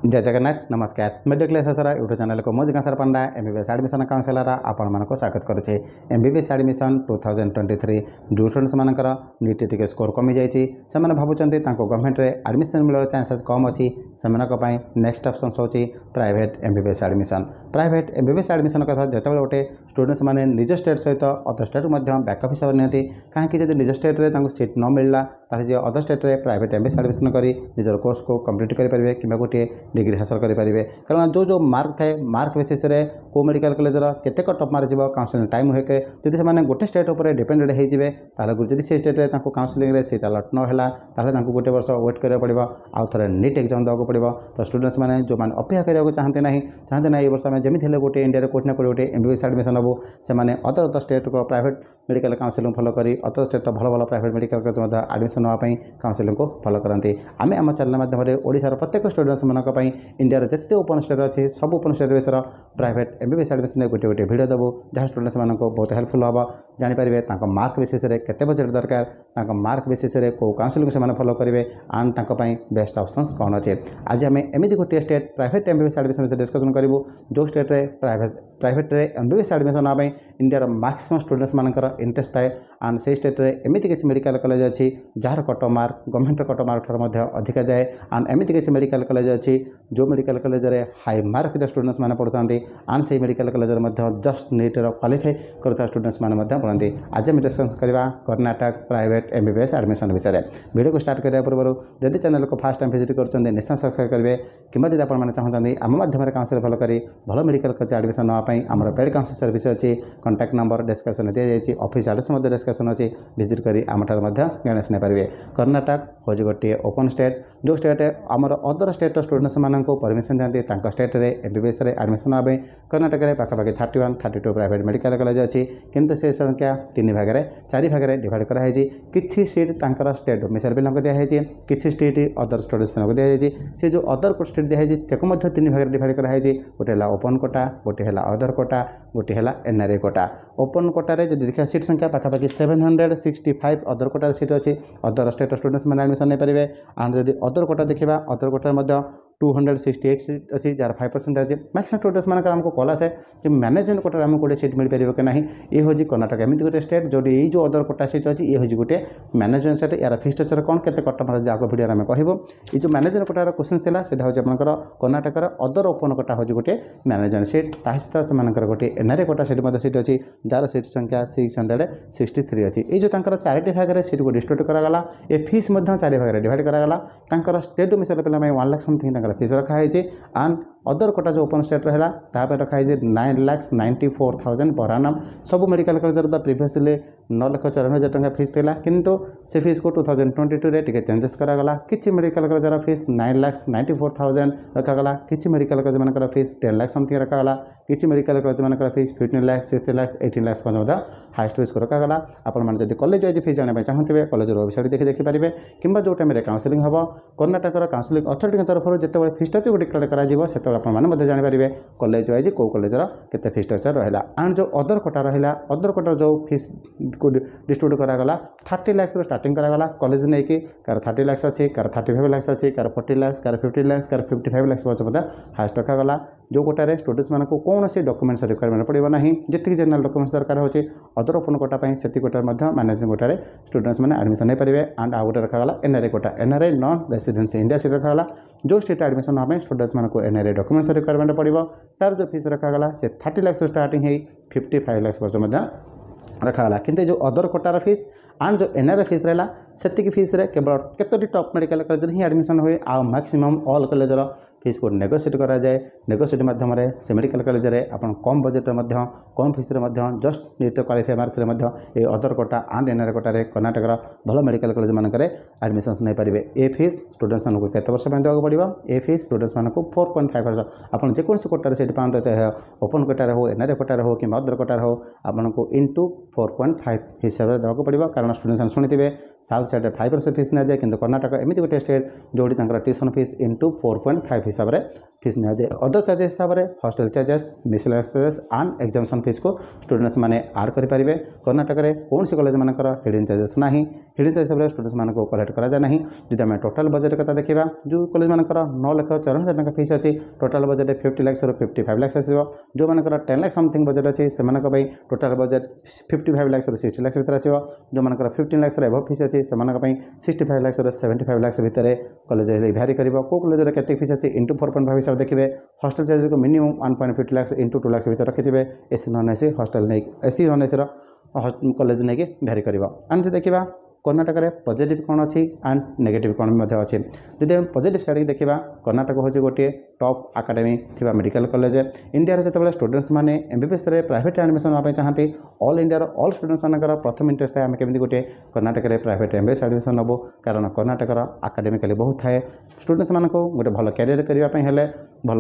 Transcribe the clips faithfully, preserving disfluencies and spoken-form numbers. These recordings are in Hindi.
जय जगन्नाथ नमस्कार मेडिकल क्लास यूट्यूब चैनल को मुझे गाँसर पंडा एमबीबीएस एडमिशन काउंसिलर आपण मानक स्वागत करुचे। MBBS admission two thousand twenty three जो स्टूडेंट्स मानकर नीट टिके स्कोर कमी जाइए से भावुंट गवर्नमेंट रे एडमिशन मिलर चांसेस कम अच्छी से नेक्स्ट ऑप्शन होची private MBBS admission. Private MBBS admission कथा जो गोटे स्टूडेंट्स मैंने निज स्टेट सहित अदर स्टेट बैकअप हिसाब से नियंती कहीं जब निज स्टेट में सीट न मिलला ताले जे अदर स्टेट में प्राइवेट एमबीबीएस एडमिशन करी निजर कोर्स को कंप्लीट करेंगे कि गोटे डिग्री हासिल करेंगे। कारण जो जो मार्क थाए मार्क बेसीस को मेडिकल कॉलेज केते कट मार्क जीव काउंसलिंग टाइम हुए जदि से गोटे स्टेट उपर डिपेंडेड हो जब से स्टेट में काउंसलिंग सीट अलट ना गोटे वर्ष वेट करा पड़ो आउ थे नीट एग्जाम देवाक पड़ो। तो स्टूडेंट्स मैंने जो मैंने अपेक्षा करने चाहते ना चाहते ना ये वर्ष आम जमी गोटे इंडिया कोटी ना कोटी गोटे एमबीबीएस एडमिशन हबू से अदर अदर स्टेट को प्राइवेट मेडिकल काउंसलिंग फॉलो करी अदर स्टेट भल भल प्राइवेट मेडिकल कॉलेज एडमिशन नापी काउंसलिंग को फॉलो करती। आम आम चैनल माध्यम ओडिशार प्रत्येक स्टूडेंट्स मानक इंडिया जिते ओपन स्टेट अच्छी सब ओपन स्टेट विषय प्राइवेट एमबीबीएस एडमिशन गोटे गोटे भिडियो देवु जहाँ स्टूडेंट्स मानक बहुत हेल्पफुल हम जानीपारे मार्क बेसीस केते बजेट दरकार मार्क बेसीस को काउंसलिंग से फॉलो करेंगे एंड बेस्ट ऑप्शंस कौन अच्छे। आज आम एमती गोटे स्टेट प्राइवेट एमबीबीएस एडमिशन विषय डिस्कसन करूँ जो स्टेट रे प्राइवेट प्राइवेट एमबीबीएस एडमिशन नापी इंडिया मैक्सिमम स्टूडेंट्स मानकर इंटरेस्ट थाए एंड से स्टेट रे एमती किसी मेडिकल कॉलेज अच्छी जार cut mark government cut mark ठार अधिका जाए एंड एमती किसी मेडिकल कॉलेज अच्छी जो मेडिकल कॉलेज रे हाई मार्क जो स्टूडेंट्स मैंने पढ़ुता एंड से medical college just NEET qualify करता स्टूडेंट्स मैंने पढ़ती। आज हम डिस्कस करवा कर्नाटक प्राइवेट एमबीबीएस एडमिशन विषय वीडियो को स्टार्ट करने पूर्व जदि चैनल को फास्ट टाइम विजिट कर निश्चय सब्सक्राइब करेंगे कि जब आप चाहते आम माध्यम काउंसिल फॉलो करी भल मेडिकल कॉलेज एडमिशन नापी आम पेड काउंसिल सर्विस अच्छी कॉन्टैक्ट नंबर डिस्क्रिप्शन दी जाइए ऑफिस एड्रेस डिस्क्रिप्शन अच्छी विजिट करी आम गाइडेंस नहीं पारे। कर्नाटक हूँ गोटे ओपन स्टेट जो स्टेट आमर अदर स्टेट स्टूडेंट्स मानक परमिशन दिखाते स्टेट में एमबीबीएस एडमिशन नापी कर्नाटक में पाखापाखि thirty one thirty two private medical college अच्छी किंतु से संख्या तीन भाग में चारि भाग में डिवाइड कराई किसी सीट तर स्टेट डोमिसाइल पिला दिखाई किसी स्टेट अदर स्टूडेंट्स पिला दिखाई से जो अदर स्टेट दिखाई तीन भाग में डिवाइड कराई गोटे है ओपन कोटा गोटे है अदर कोटा गोटे है एनआरए कोटा। ओपन कोटारे जब देखा सीट संख्या पाखापाखि seven hundred sixty five other कोटार सीट अच्छी अदर स्टेट स्टूडेंट्स मैंने एडमिशन नहीं पारे एंड जब अदर कोटा देखा अदर कोटार two hundred sixty eight seat अच्छी जार फाइव परसेंट अच्छी मैक्सिमम स्टूडेंट्स मानक आमको कल आसे कि मैनेजमेंट कोटा आमको गोटे सीट मिल पार कि ना ये हूँ कर्नाटक एमती गोटे स्टेट जो ये जो अदर कोटा सीट अच्छी ये हूँ गोटे मैनेजमेंट सेट यार फी स्ट्रक्चर कौन के कट मार्क आग भिडियो आम कहूँ ये जो मैनेजमेंट कोटार क्वेश्चन था सीटा हूँ आपर कर्नाटक अदर ओपन कोटा हूँ गोटे मैनेजमेंट सीट सहित से गोटे एनआरए कोटा सीट सीट अच्छी जार सीट संख्या सिक्स हंड्रेड सिक्सटी थ्री अच्छी ये जो चारि भाग में सीट को डिस्ट्रीब्यूट कराला ये फीस चारि भाग में डिवाइड कराला स्टेट डोमिसाइल पे वन लाख समथिंग फीस रखाई एंड अदर कोटा जो ओपन स्टेट रहा तापर रखाई nine lakh ninety four thousand पर आनम सब मेडिकल कॉलेज प्रिवियसली नौ लाख चौरानवे हजार टका फीस था किंतु से फीस को टू थाउजेंड ट्वेंटी टू रे चेंजेस करागला किसी medical college fees nine lakh ninety four thousand रखागला किसी मेडिकल कॉलेज मान फीस टेन लाख समथिंग रखागला किसी मेडिकल कॉलेज मान fees fifteen lakh sixty lakh eighteen lakh पर्यटन हाइस्ट फीस को रखागला। आपण जब कॉलेज वाइज फीस जाना चाहते कॉलेज वेबसाइट देखिए देखिपारे कि जो टाइम काउंसलिंग हम कर्नाटक काउंसलिंग अथॉरिटी तरफ जिते फी स्ट्रक्चर डिक्लेयर कर आपने जानीपारे कॉलेज वाइज कौ कॉलेजर केते फी स्ट्रक्चर रहा एंड जो अदर कोटा रहा अदर कोटार जो फीस को डिस्ट्रीब्यूट करागला थर्टी लाख स्टार्टिंग करागला कॉलेज नहीं कि कार थर्टी लाख अच्छी कार थर्टी फाइव लाख अच्छी कार फोर्टी लाख कार फिफ्टी लाख कार फिफ्टी फाइव लाख पर्यटन हाइस्ट रखागला। जो कोटार स्टूडेंट्स मानक कौन से डॉक्यूमेंट्स रिक्वायरमेंट पड़ो ना जी जनरल डॉक्यूमेंट्स दरकार होची अदर ओपन कोटा से कोटार मैनेजिंग कोटार स्टूडेंट्स मैंने एडमिशन नहीं पारे एंड आउ गोटे रखागला NRA quota NRA non residency India seat रखागला जो स्टेट एडमिशन नाम स्टूडेंट्स मानक एनआरए डॉक्यूमेंट्स रिक्वायरमेंट पड़ो तार जो फीस रखागला से थर्टी लाख स्टार्टिंग है फिफ्टी फाइव लाख पर्यटन रखागला किंतु जो अदर कोटार फीस एंड जो एनआरए फीस रहा से फीस रे केवल केतोटी टॉप मेडिकल कॉलेज ही एडमिशन हुए आ मैक्सिमम ऑल कॉलेजर फीस को नेगोशिएट करा जाए नेगोशिएट माध्यम से मेडिकल कॉलेज रे अपन कम बजेट में कम फीस रे जस्ट नीट क्वालिफाई मार्क रे ये other quota and NRA quota Karnataka भल मेडिकल कॉलेज मानक एडमिशन नहीं पारे। ए फीस स्टूडेंट्स मानक केते वर्ष देवाक पड़ो ए फीस स्टूडेंट्स मानक फोर पॉइंट फाइव वर्ष आप जेकोसी कोटार सीट पाते चाहे ओपन कोटार हो एनआरए कोटार हो कि अदर कोटार हो आपको इंटू फोर पॉइंट फाइव हिसाब से देवाक पड़ो कारण स्टूडेंट्स शुणिथे साउथ साइड फाइव वर्ष फीस नि जाए कि कर्नाटक एमती गोटे स्टेट जोटी tuition fees into four point five हिसाब से फीस नियाजे अदर चार्जेस हिसाब से hostel charges miscellaneous charges and examination fees को स्टूडेंट्स माने ऐड करेंगे। कर्नाटक में कौन सी कॉलेज मानकर हिडन चार्जेस ना हिडन चार्जेस हिसाब से स्टूडेंट्स मानक कलेक्ट करा ना। जब आम टोटाल बजेट कथा देखा जो कॉलेज मानकर नौ लाख चौरानवे हजार टका फीस अच्छी total budget fifty lakh fifty five lakh आसो। जो मानकर टेन लाख समथिंग बजेट अच्छी से total budget fifty five lakh sixty lakh भर आसो। जो मानकर फिफ्टीन लाख एभव फीस अच्छी से sixty five lakh seventy five lakh भितर कॉलेज भैरी कर कॉलेज के फीस अच्छी इंटू फोर पॉइंट फाइव हिसाब देखिए हॉस्टल चार्जेस को minimum one point fifty lakh into two lakh भर रखिथे। एसी नॉन एसी हॉस्टल नहीं एसी नॉन एसी कॉलेज नहीं भैरी कर। एंड देखा कर्नाटक में पॉजिटिव कौन अच्छी एंड नेगेटिव कौन अच्छे। जदि पॉजिटिव साइड देखा कर्नाटक हूँ गोटे टॉप एकेडमी थी मेडिकल कॉलेज इंडिया जो स्टूडेंट्स मैंने एमबीबीएस एडमिशन एडमिशन चाहती ऑल इंडिया ऑल स्टूडेंट्स मानकर प्रथम इंटरेस्ट है आम केमी गोटे कर्नाटक में प्राइवेट एमबीबीएस एडमिशन नबू कारण कर्नाटक एकेडमिकली बहुत थाए स्टूडेंट्स मानक गोटे भल कैरियर करने भल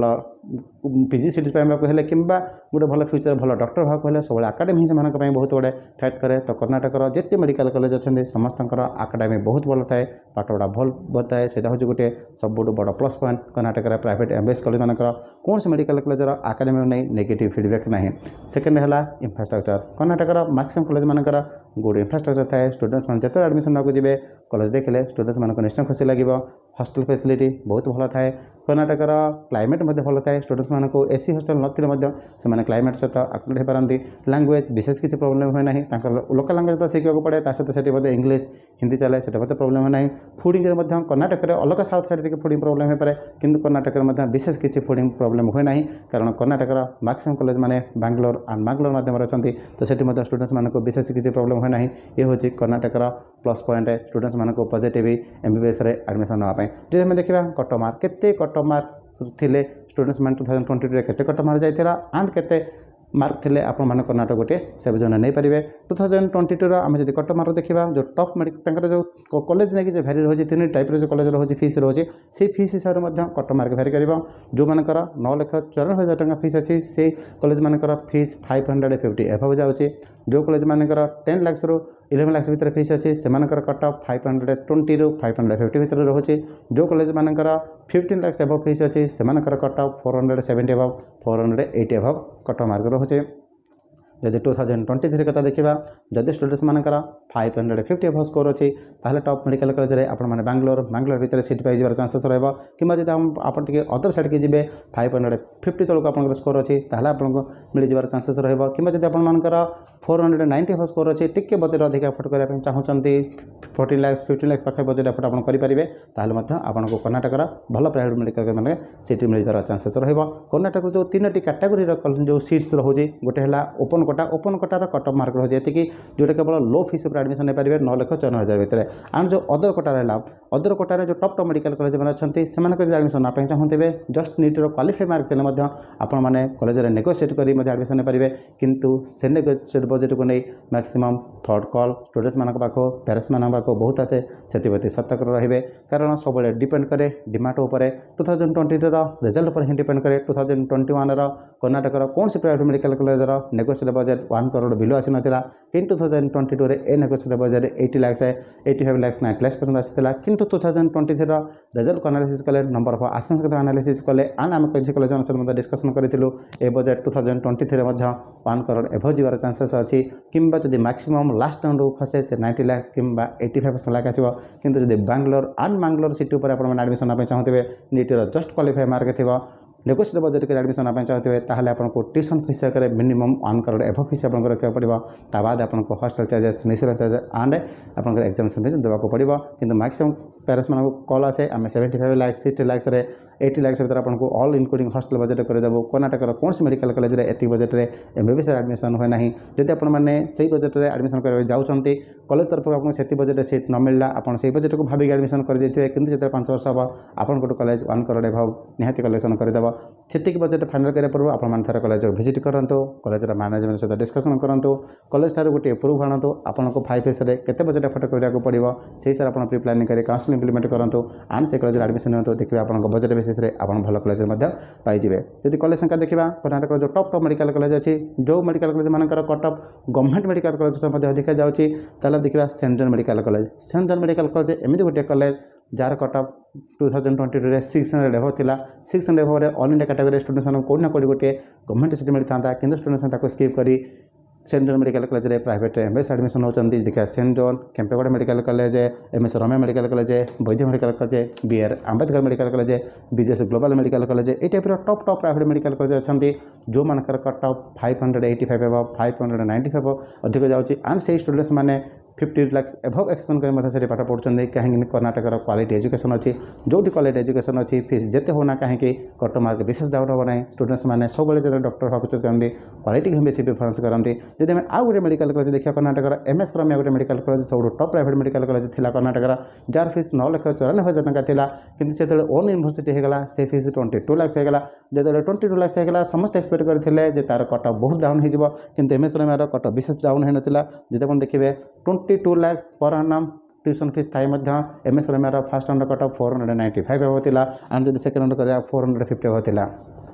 पीजी सीट पाइबाकूँ कि गोटे भल फ्यूचर भल डॉक्टर भाग सब एकेडमी से बहुत गुड़े फाइट करे। तो कर्नाटक जिते मेडिकल कॉलेज अच्छे समस्त एकेडमी बहुत भल थाए पाठपढ़ा भल बताए से हूँ गोटे सब बड़ plus point Karnataka private MBBS college मानकर कौन से मेडिकल कॉलेजर एकेडमी नहीं नेगेटिव फीडबैक ना। सेकेंड है इंफ्रास्ट्रक्चर कर्नाटक मैक्सिमम कॉलेज मानकर गुड इंफ्रास्ट्रक्चर थाए स्टूडेंट्स मैंने जिते एडमिशन नाक जी कॉलेज देखले स्टूडेंट्स मानक निश्चय खुशी लगे। हॉस्टल फैसिलिटी बहुत भल थाए कर्नाटक क्लाइमेट भल थाए स्टूडेंट्स मानक एसी हॉस्टल नथिले क्लाइमेट सहित आक्टेड हो पारती। लैंग्वेज विशेष किसी प्रोब्लेम हुए ना लोकल लैंग्वेज तो शिखा पड़े सहित इंग्लीश हिंदी चले से प्रोब्लेम हुए ना। फूडिंग कर्नाटक में अलग साउथ साइड फूडिंग प्रोब्लेम हो पाए किंतु कर्नाटक में विशेष किसी फूडिंग प्रोब्लेम हुए ना कारण कर्नाटक मैक्सिमम कॉलेज माने बैंगलोर एंड मैंगलोर मध्यम अच्छी तो सेठी स्टूडेंट्स मानक विशेष किसी प्रोब्लेम हुए ना। ये हूँ कर्नाटक प्लस पॉइंट स्टूडेंट्स मानक पॉजिटिव एमबीबीएस एडमिशन नापी। जो आम देखा कट मार्क केते कट मार्क थे स्टूडेंट्स मैंने टू थाउजेंड ट्वेंटी टू केते कट मार्क जाइला एंड केते मार्क थे आपण मैंने कर्नाटक गोटे से भी नहीं पारे। टू थाउजेंड ट्वेंटी टू आम जब कट मार्क देखा जो टॉप मेडिकल जो कॉलेज नहीं जो भैरी रोचे तीन टाइप जो कॉलेज रोचे फीस रोचे से फीस हिसाब से कट मार्क भैरी कर। जो मानकर नौ लाख चौरानवे हजार टका फीस अच्छी से कॉलेज मानकर फीस फाइव हंड्रेड फिफ्टी एभव जाऊँगी। जो कॉलेज मानकर टेन लाख रु इलेवन लाख भर फीस अच्छी से cut off five hundred twenty रु फाइव हंड्रेड फिफ्टी भर रोचे। जो कॉलेज मानकर फिफ्टीन लाख एभव फीस अच्छी से cut off four hundred seventy एभव फोर हंड्रेड एटी एभव कट मार्क रोचे। जदि टू थाउजेंड ट्वेंटी थ्री कथा देखा जदि स्टूडेंट्स मानकर फाइव हंड्रेड फिफ्टी एभव स्कोर अच्छी ताहले टॉप मेडिकल कॉलेज में आपण मैंने बैंगलोर बैंगलोर भितर सीट पाई जावर चांसेस रहा कि आप अदर साइड के जी फाइव हंड्रेड फिफ्टी तलक आप स्कोर अच्छी ताहले आपको मिल जावर चांसेस रहा कि आपंकर फोर हंड्रेड नाइंटी एभव स्कोर अच्छी टिके बजेट अधिक एफोर्ड करने चाहूँगी फोर्टीन लाख फिफ्टीन लाख पाखे बजेट एफोर्ड आप करेंगे ताहले आपको कर्नाटक भल प्राइवेट मेडिकल मैंने सीट मिल जावर चांसेस रहा। कर्नाटक जो तीन कैटेगोरी जो सीट्स रोचे गोटे है ओपन कोटा ओपन कोटार कट ऑफ मार्क रोचे ये जोटा केवल लो फीस एडमिशन नहीं पारे नौ लाख चौरानवे हजार भितर। एंड जो अदर कोटा रहा अदर कोटार जो टॉप टॉप मेडिकल कॉलेज मैंने अच्छा से एडमिशन नापी चाहूँगे जस्ट नीटर क्वालिफाई मार्क थे आपण मैंने कॉलेज में नेगोशिएट कर एडमिशन नहीं पारे किंतु से नेगोशिएट बजेट को नहीं मैक्सिमम फ्रॉड कॉल स्टूडेंट्स मान पाख पेरेंट्स मान पाख बहुत आसे से सतर्क रे कारण सब डिपेंड करे डिमांड उपर two thousand twenty two result पर ही डिपेंड करे। Two thousand twenty one Karnataka कौन से private medical college negotiate budget one crore below आसी नाला कि टू थाउजेंड ट्वेंटी टू ए negotiate budget eighty lakh eighty five lakh ninety lakh पर्यटन आसाला किंतु two thousand twenty three result को एनालिसिस कले नंबर ऑफ आसमेंस को एनालिसिस कले एंड आम किसी कॉलेज सहित डिस्कसन करूँ ए budget two thousand twenty three one crore एभव जीवार चांसेस अच्छी कि जब मैक्सिमम लास्ट राउंड खसे से नाइंटी लाख कि एटी फाइव लाख आसो किंतु जब बैंगलोर एंड मैंगलोर सिटी पर एडमिशन नापी चाहूँगे नीटर जस्ट क्वालिफाई मार्क थी नेगोशिएट बजेट के एडमिशन नापी चाहते ताहले आपको ट्यूशन फीस आकर मिनिमम वन करोड़ एभव फीस आपको रखा पड़ो ता बाद आपको hostel charges miscellaneous charges and आपको एग्जामिनेशन फीस देवाक पड़ो किंतु मैक्सिमम पेरेंट्स मान कॉल आसे आम seventy five lakh sixty lakh eighty lakh भर आपको all including hostel budget करदेव। Karnataka कौन से मेडिकल कॉलेज में एति बजेट में एमबीबीएस एडमिशन हुए ना जब आपने से बजेट में एडमिशन करने जाऊँगी कॉलेज तरफ आपको से बजेट सीट न मिलला आप बजेट को भाविक एडमिशन कर देते कि जितने पांच वर्ष हम आपन गोटे कॉलेज वन करोड़ एभव निहाती कलेक्शन करदेव से बजेट फाइनल करने पूर्व आप कॉलेज भिजिट करूँ कॉलेज मैनेजमेंट सहित डिस्कसन करूँ कॉलेज ठार गोटे अप्रूव आणु आपको फाइव एस केते बजेट एफर्ट करने पड़ो से हिसाब से आप प्री प्लानिंग कर काउंसिल इम्प्लीमेंट करूँ एंड से कॉलेज एडमिशन नियंतु देखिए आपको बजेट बेसिस आप भल कॉलेज पाइबे। जब कॉलेज संख्या देखा कर्नाटक जो टॉप टॉप मेडिकल कॉलेज अच्छी जो मेडिकल कॉलेज मानकर cut off government medical college अधिक जाऊँगी देखा saint John medical college saint John medical college एमती गोटे कॉलेज जार cut off two thousand twenty two six hundred एभव था सिक्स हंड्रेड एभव ऑल इंडिया कैटेगरी स्टूडेंट्स मान कौट ना कौट गोटे गवर्नमेंट सीट मिलता था कि स्टूडेंट्स स्किप कर सेंट जॉन मेडिकल कॉलेज में प्राइवेट एमबीएस एडमिशन होती देखिए saint John Kempegowda medical college MS Ramya medical college Vaidya medical college BR Ambedkar medical college BJS global medical college ये type top top private medical college अच्छा जो मानकर cut off five hundred eighty five एभव फाइव हंड्रेड नाइंटी फाइव अधिक जाऊँगी एंड से स्टूडेंट्स मैंने फिफ्टी लाक्स एभव एक्सपेंड कर पाठ पढ़ुं कहीं कर्नाटकर क्वालिटी एजुकेशन अच्छी जो क्वालिटी एजुकेशन अच्छी फीस जिते होना कहीं कट मार्क विशेष डाउट हम ना स्टूडेंट्स मैंने सब जो डॉक्टर हाँ चूज करते क्वालिटी की बेसी प्रिफरेंस करते जब आम आउ गोटे मेडिकल कॉलेज देखिए कर्नाटकर एमएस रम्या गोटे मेडिकल कॉलेज सब टॉप प्राइवेट मेडिकल कॉलेज थी कर्नाटकर जार फीस नौ लाख चौरानबे हजार टका था किंतु से ओन यूनिवर्सिटी होगा से फीस ट्वेंटी टू लाक्स होगा जो ट्वेंटी टू लाक्स होगा समस्त एक्सपेक्ट करते तार कट ऑफ बहुत डाउन हो किंतु एमएस रम्यार कट ऑफ विशेष डाउन होता जब आप देखिए ट्वेंटी टू लाक्स पर आनम ट्यूशन फीस थाई एमएस रम्यार first round cut off four hundred ninety five होता एंड जब सेकेंड राउंड कर फोर हंड्रेड फिफ्टी होता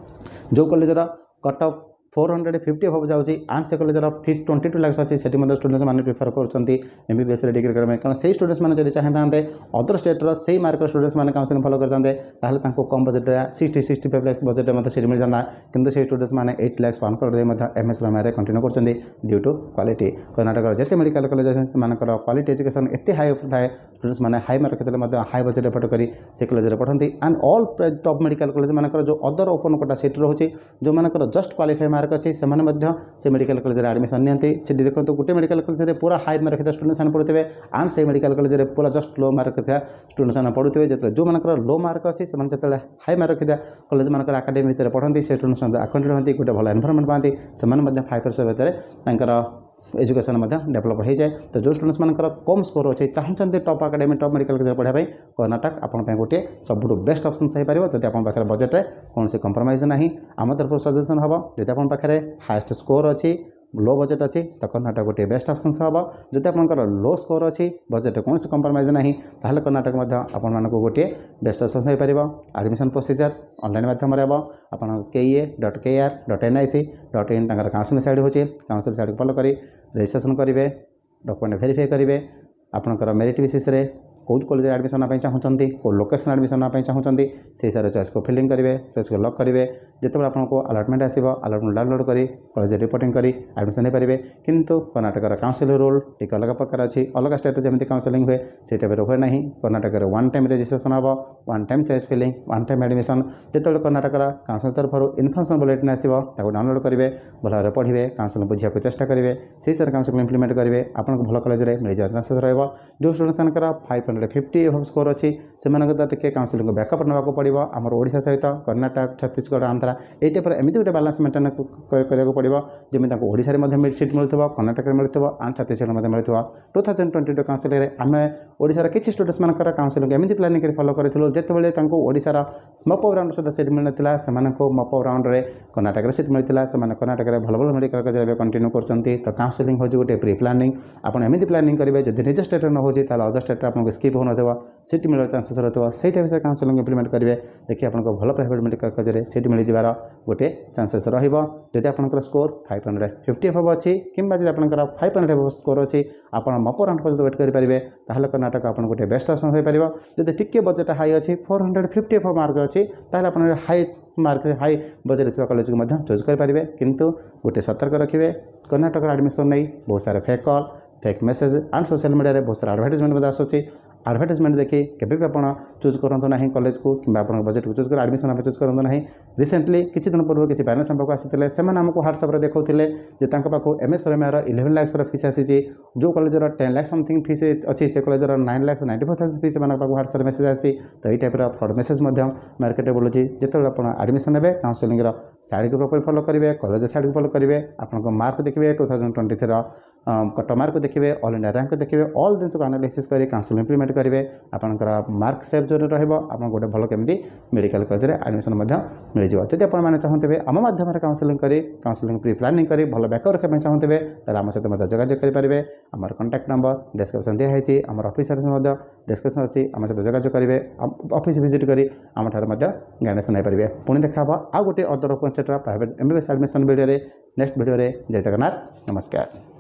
जो कॉलेजर cut off four hundred fifty एभव जाऊँगी एंड से कॉलेजर फीस ट्वेंटी टू लाक्स अच्छी से स्टूडेंट्स मैंने प्रिफर करते एमबीबीएस डिग्री करने कारण से स्टूडेंट्स मैंने जब चाहते अदर स्टेट्र से मार्क स्टूडेंट्स मैंने काउंसिलिंग फॉलो करते कम budget sixty sixty five lakhs budget में सीट मिल जाता किंतु से स्टूडेंट्स मैंने eight lakhs one crore MS Ramya continue करते ड्यू टू क्वालिटी कर्नाटक जिते मेडिकल कॉलेज से क्वालिटी एजुकेशन एत हाई थाए स्टूडेंट्स मैंने हाई मार्क देते हाई बजेट एफर्ट कर से कॉलेज पढ़ती and all top medical college मानकर जो अदर ओपन कोटा सीट रोचे जो मानकर जस्ट क्वालिफाई मार्क अच्छी से से मेडिकल कॉलेज में एडमिशन नियंती देखो गोटे मेडिकल कॉलेज में पूरा हाई मार्क था स्टूडेंट्स मैंने पढ़ुते एंड से मेडिकल कॉलेज में पूरा जस्ट लो मार्क था स्टूडेंट्स मैंने पढ़ुते जो जो मानकर लो मार्क अच्छी से जो हाई मार्क था कॉलेज मानकर एकाडेमी भितर पढ़ती से स्टूडेंट्स आकंटित होती गोटे भल एनवायरनमेंट पाती से फाइव इयर्स भितर एजुकेशन डेभलप हो जाए तो जो स्टूडेंट्स मानकर कम स्कोर अच्छे चाहते top academy top medical college पढ़ाई कर्नाटक आपन गोटे सब बेस्ट ऑप्शन हो पार जब आप पाखे बजेट में कौन से कंप्रोमाइज ना आम तरफ सजेसन हम जब आप पाखे हाएस्ट स्कोर अच्छी लो बजेट अच्छी तो कर्नाटक गोटे बेस्ट ऑप्शन हम जब आपंकर लो स्कोर अच्छी बजेट कौन से कंप्रोमाइज ना ताहले कर्नाटक आपण मानक गोटे बेस्ट ऑप्शन हो पार एडमिशन प्रोसीजर ऑनलाइन माध्यम आप के A dot K R dot N I C dot in counselling site होची काउंसिलिंग साइड फॉलो करी रजिस्ट्रेशन करेंगे डॉक्यूमेंट वेरीफाई करेंगे आपंकर मेरिट बेसिस रे कौ कॉलेज एडमिशन नापी चाहूँगी कौ लोकेशन एडमिशन नापी चाहूँगी से हिसाब से चॉइस को फिलिंग करेंगे चॉइस को लॉक करेंगे जिते आपको अलॉटमेंट आसो अलॉटमेंट डाउनलोड कर कॉलेज रिपोर्टिंग कर एडमिशन हो पारे किंतु कर्नाटकर काउंसिलिंग रूल टी अलग प्रकार अच्छी अलग स्टेट जमी काउंसिलिंग हुए से टाइप हुए ना कर्नाटक वन टाइम रजिस्ट्रेशन हम one time choice filling one time admission जो कर्नाटकर काउंसिल तरफ इनफर्मेशन बुलेटिन आसो डाउनलोड करेंगे भल भाव पढ़े काउंसिलिंग बुझा चेष्टा करेंगे से हिसाब से काउंसिलिंग इम्प्लीमेंट करेंगे आपको भल कॉलेज में मिल जाए चांसेस रहा जो स्टूडेंट्स मानकर फाइव हंड्रेड फिफ्टी एभव स्कोर अच्छी से टे काउंसिलिंग बैकअप नाक पड़ो आमर ओडिशा सहित कर्नाटक छत्तीसगढ़ आंध्रा ये टाइप एमती गोटे बालांस मेंटेन करा पड़ो जमी ओडिशा में सीट मिलूँ कर्नाटक में मिलूँ और छत्तीसगढ़ में मिलूँ two thousand twenty two counselling आम ओडिशार किसी स्टूडेंट्स मानकर काउंसिलिंग एमती प्लानिंग कर फॉलो करूँ जितेबाला ओडिशार मपअप राउंड सहित सीट मिलता से मपअप राउंड में कर्नाटक सीट मिलता से कर्नाटक में भल भल मेडिकल कॉलेज कंटिन्यू करते तो काउंसिलिंग हो गोटे प्री प्लानिंग आप एमती प्लानिंग करेंगे जब निज स्टेट न हो अदर स्टेट आपको स्किप हो ना सीट मिलर चांसेस रहा से टाइप से काउंसिलिंग इम्प्लीमेंट करेंगे देखिए आपको भल प्राइवेट मेडिकल कॉलेज में सीट मिल जार गोटे चांसेस रही आपंकर score five hundred fifty above अच्छी कि आपंकर फाइव हंड्रेड एभव स्कोर अच्छी आप मपअप राउंड पर्यटन वेट करेंगे ताहले कर्नाटक आप गोटे बेस्ट ऑप्शन हो पार जब टिके बजेट हाई अच्छी four hundred fifty above mark अच्छी ताहले आप हाई मार्क हाई बजेट थी कॉलेज को चूज करेंगे किंतु गोटे सतर्क रखिए कर्नाटक एडमिशन नहीं बहुत सारे fake call fake message and social media रे बहुत सारा एडवर्टाइजमेंट आसूँ एडवर्टाइजमेंट देखिए केबे भी आप चूज करूँ ना कॉलेज को कि बजेट को चूज कर एडमिशन आप चूज करूँ ना रिसेंटली किसी दिन पूर्व किसी पेरेंट्स पाक आसी से आमको ह्वाट्सअप देखते पाखु एमएस रम्यार इलेवेन लाक्स फीस आसी जो college ten lakh something fees अच्छी से college nine lakh ninety four thousand fees WhatsApp message आसी तो ये टाइप फ्रड मेसेज मार्केट में बुलूँ जिते आप एडमिशन ने काउंसिलिंग साइड को प्रॉपर फॉलो करेंगे कॉलेज साइड को फॉलो करेंगे आपको मार्क देखिए two thousand twenty three cut mark देखिए ऑल इंडिया रैंक देखिए ऑल जिन को एनालिसिस कर काउंसिलिंग इम्प्लीमेंट करेंगे आपंकर मार्क सेव जो रहा गोटे भल केमी मेडिकल कॉलेज में एडमिशन मिल जाए जब आपने चाहते आम माध्यम काउंसिलिंग कर काउंसिलिंग प्री प्लानिंग कर भल बैकअप रखा चाहते तेल आम सहित जोगाजोग करेंगे आमर कॉन्टैक्ट नंबर डिस्क्रिप्शन दिखाई आम ऑफिस डिस्क्रिप्शन अच्छी आम सहित जोगाजोग करेंगे ऑफिस विजिट कर आम गाइडेंस नहीं पारे पुणी देखा आ गोटे other open state private MBBS admission video next video जय जगन्नाथ नमस्कार।